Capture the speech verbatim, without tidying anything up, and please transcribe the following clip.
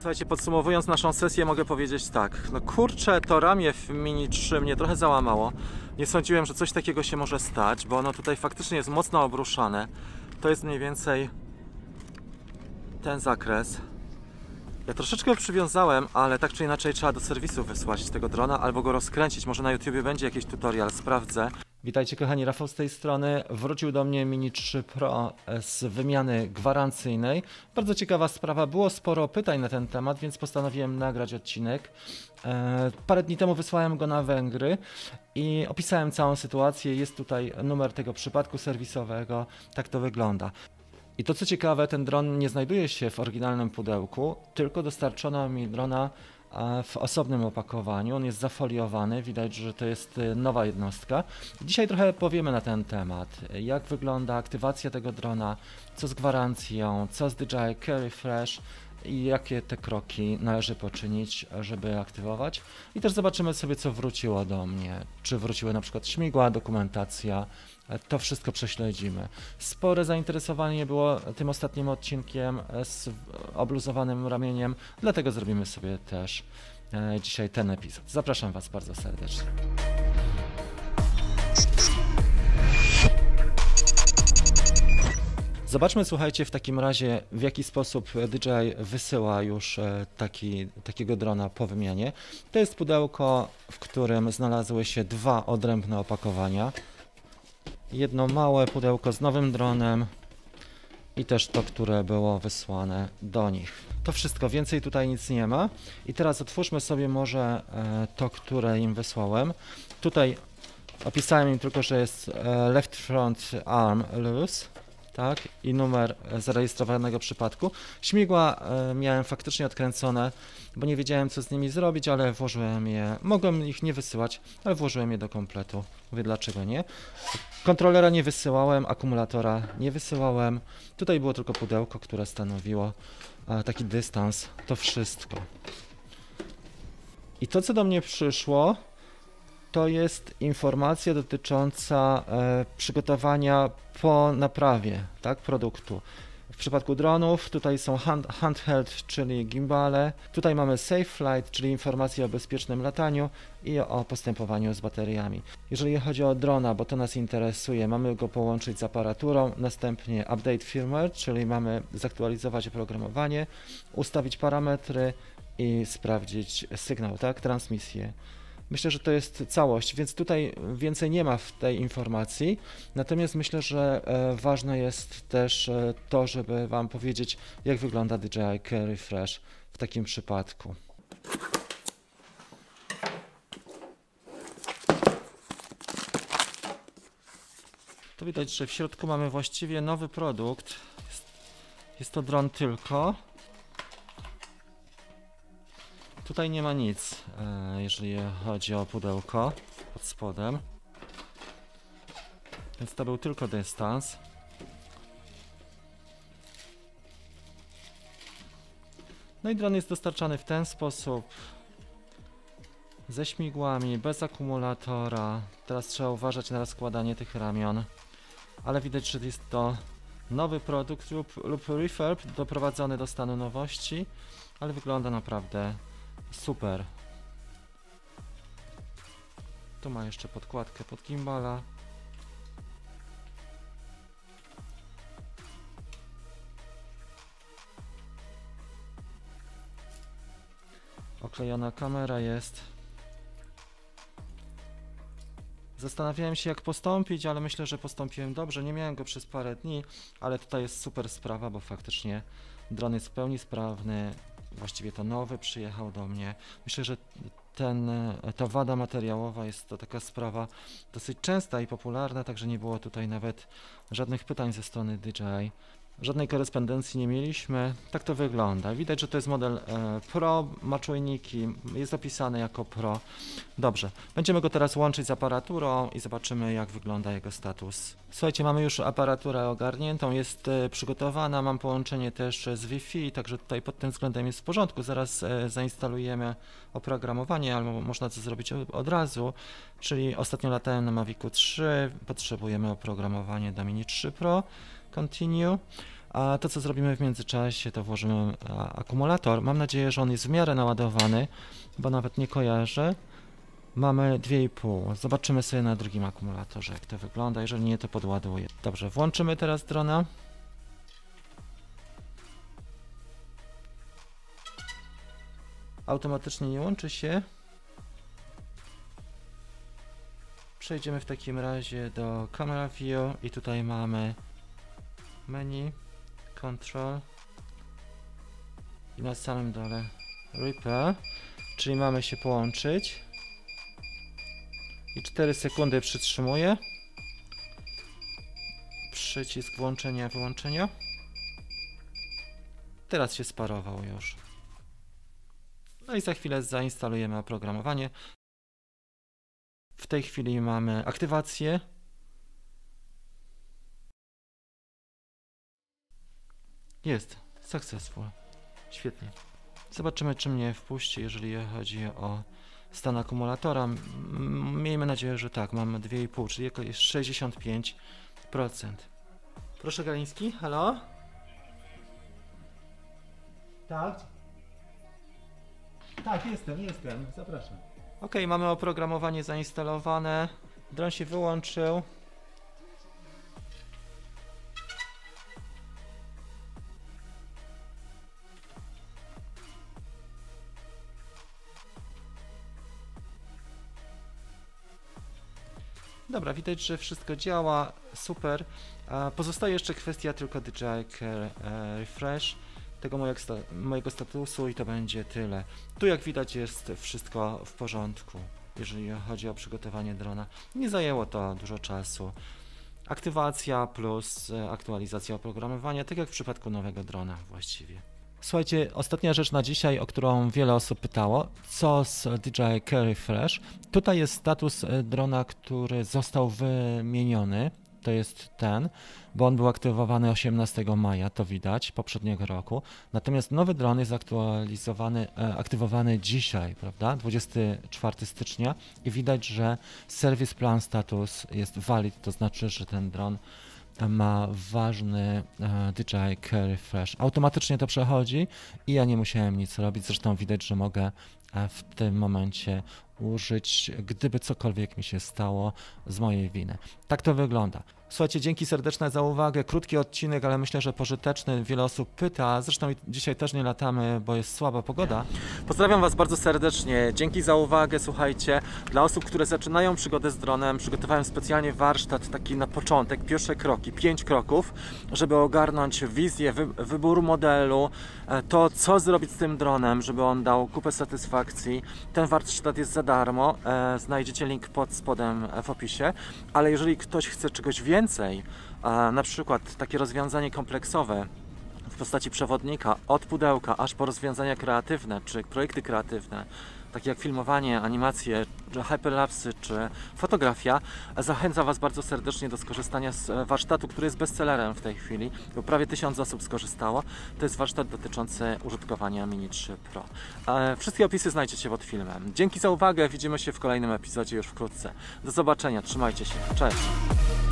Słuchajcie, podsumowując naszą sesję, mogę powiedzieć tak. No kurczę, to ramię w Mini trzy mnie trochę załamało. Nie sądziłem, że coś takiego się może stać, bo ono tutaj faktycznie jest mocno obruszane. To jest mniej więcej ten zakres. Ja troszeczkę przywiązałem, ale tak czy inaczej trzeba do serwisu wysłać tego drona albo go rozkręcić. Może na YouTubie będzie jakiś tutorial, sprawdzę. Witajcie kochani, Rafał z tej strony. Wrócił do mnie Mini trzy Pro z wymiany gwarancyjnej. Bardzo ciekawa sprawa, było sporo pytań na ten temat, więc postanowiłem nagrać odcinek. E, parę dni temu wysłałem go na Węgry i opisałem całą sytuację. Jest tutaj numer tego przypadku serwisowego, tak to wygląda. I to co ciekawe, ten dron nie znajduje się w oryginalnym pudełku, tylko dostarczono mi drona w osobnym opakowaniu. On jest zafoliowany, widać, że to jest nowa jednostka. Dzisiaj trochę powiemy na ten temat, jak wygląda aktywacja tego drona, co z gwarancją, co z D J I Carry Fresh i jakie te kroki należy poczynić, żeby aktywować. I też zobaczymy sobie, co wróciło do mnie, czy wróciły na przykład śmigła, dokumentacja. To wszystko prześledzimy. Spore zainteresowanie było tym ostatnim odcinkiem z obluzowanym ramieniem, dlatego zrobimy sobie też e, dzisiaj ten epizod. Zapraszam Was bardzo serdecznie. Zobaczmy, słuchajcie, w takim razie, w jaki sposób D J I wysyła już taki, takiego drona po wymianie. To jest pudełko, w którym znalazły się dwa odrębne opakowania. Jedno małe pudełko z nowym dronem i też to, które było wysłane do nich. To wszystko, więcej tutaj nic nie ma. I teraz otwórzmy sobie może to, które im wysłałem. Tutaj opisałem im tylko, że jest left front arm loose, tak, i numer zarejestrowanego przypadku. Śmigła e, miałem faktycznie odkręcone, bo nie wiedziałem, co z nimi zrobić, ale włożyłem je, mogłem ich nie wysyłać, ale włożyłem je do kompletu. Mówię, dlaczego nie. Kontrolera nie wysyłałem, akumulatora nie wysyłałem. Tutaj było tylko pudełko, które stanowiło e, taki dystans. To wszystko. I to, co do mnie przyszło, to jest informacja dotycząca e, przygotowania po naprawie, tak, produktu. W przypadku dronów tutaj są hand, handheld, czyli gimbale. Tutaj mamy safe flight, czyli informacje o bezpiecznym lataniu i o postępowaniu z bateriami. Jeżeli chodzi o drona, bo to nas interesuje, mamy go połączyć z aparaturą, następnie update firmware, czyli mamy zaktualizować oprogramowanie, ustawić parametry i sprawdzić sygnał, tak, transmisję. Myślę, że to jest całość, więc tutaj więcej nie ma w tej informacji, natomiast myślę, że ważne jest też to, żeby Wam powiedzieć, jak wygląda D J I Carry Fresh w takim przypadku. Tu widać, że w środku mamy właściwie nowy produkt, jest, jest to dron tylko. Tutaj nie ma nic, jeżeli chodzi o pudełko pod spodem, więc to był tylko dystans. No i dron jest dostarczany w ten sposób, ze śmigłami, bez akumulatora. Teraz trzeba uważać na rozkładanie tych ramion, ale widać, że jest to nowy produkt lub, lub refurb doprowadzony do stanu nowości, ale wygląda naprawdę super. Tu ma jeszcze podkładkę pod gimbala. Oklejona kamera jest. Zastanawiałem się, jak postąpić, ale myślę, że postąpiłem dobrze. Nie miałem go przez parę dni, ale tutaj jest super sprawa, bo faktycznie dron jest w pełni sprawny. Właściwie to nowy przyjechał do mnie. Myślę, że ten, ta wada materiałowa jest to taka sprawa dosyć częsta i popularna, także nie było tutaj nawet żadnych pytań ze strony D J I. Żadnej korespondencji nie mieliśmy. Tak to wygląda. Widać, że to jest model e, Pro, ma czujniki, jest opisany jako Pro. Dobrze, będziemy go teraz łączyć z aparaturą i zobaczymy, jak wygląda jego status. Słuchajcie, mamy już aparaturę ogarniętą, jest e, przygotowana, mam połączenie też z Wi-Fi, także tutaj pod tym względem jest w porządku. Zaraz e, zainstalujemy oprogramowanie, albo można to zrobić od, od razu. Czyli ostatnio latałem na Mavicu trzy, potrzebujemy oprogramowanie do Mini trzy Pro. Continue. A to, co zrobimy w międzyczasie, to włożymy akumulator. Mam nadzieję, że on jest w miarę naładowany, bo nawet nie kojarzę. Mamy dwie i pół. Zobaczymy sobie na drugim akumulatorze, jak to wygląda. Jeżeli nie, to podładuję. Dobrze, włączymy teraz drona. Automatycznie nie łączy się. Przejdziemy w takim razie do Camera View i tutaj mamy menu, Control i na samym dole Repair, czyli mamy się połączyć i cztery sekundy przytrzymuję. Przycisk włączenia, wyłączenia. Teraz się sparował już. No i za chwilę zainstalujemy oprogramowanie. W tej chwili mamy aktywację. Jest. Successful. Świetnie. Zobaczymy, czy mnie wpuści, jeżeli chodzi o stan akumulatora. Miejmy nadzieję, że tak. Mamy dwie i pół, czyli jest sześćdziesiąt pięć procent. Proszę Galiński, halo? Tak? Tak, jestem, jestem. Zapraszam. Ok, mamy oprogramowanie zainstalowane. Dron się wyłączył. Dobra, widać, że wszystko działa. Super. Pozostaje jeszcze kwestia tylko D J I Care Refresh tego mojego, sta mojego statusu i to będzie tyle. Tu jak widać jest wszystko w porządku, jeżeli chodzi o przygotowanie drona. Nie zajęło to dużo czasu. Aktywacja plus aktualizacja oprogramowania, tak jak w przypadku nowego drona właściwie. Słuchajcie, ostatnia rzecz na dzisiaj, o którą wiele osób pytało, co z D J I Care Refresh. Tutaj jest status drona, który został wymieniony. To jest ten, bo on był aktywowany osiemnastego maja, to widać, poprzedniego roku. Natomiast nowy dron jest aktualizowany, aktywowany dzisiaj, prawda, dwudziestego czwartego stycznia i widać, że Service Plan Status jest valid, to znaczy, że ten dron ma ważny D J I Care Refresh. Automatycznie to przechodzi i ja nie musiałem nic robić, zresztą widać, że mogę w tym momencie użyć, gdyby cokolwiek mi się stało z mojej winy. Tak to wygląda. Słuchajcie, dzięki serdeczne za uwagę. Krótki odcinek, ale myślę, że pożyteczny. Wiele osób pyta, zresztą dzisiaj też nie latamy, bo jest słaba pogoda. Pozdrawiam Was bardzo serdecznie. Dzięki za uwagę. Słuchajcie, dla osób, które zaczynają przygodę z dronem, przygotowałem specjalnie warsztat taki na początek, pierwsze kroki, pięć kroków, żeby ogarnąć wizję, wy, wybór modelu, to co zrobić z tym dronem, żeby on dał kupę satysfakcji. Ten warsztat jest za darmo, znajdziecie link pod spodem w opisie, ale jeżeli ktoś chce czegoś więcej, na przykład takie rozwiązanie kompleksowe w postaci przewodnika od pudełka aż po rozwiązania kreatywne czy projekty kreatywne, takie jak filmowanie, animacje, hyperlapsy czy fotografia, zachęcam Was bardzo serdecznie do skorzystania z warsztatu, który jest bestsellerem w tej chwili, bo prawie tysiąc osób skorzystało. To jest warsztat dotyczący użytkowania Mini trzy Pro. Wszystkie opisy znajdziecie pod filmem. Dzięki za uwagę, widzimy się w kolejnym epizodzie już wkrótce. Do zobaczenia, trzymajcie się, cześć!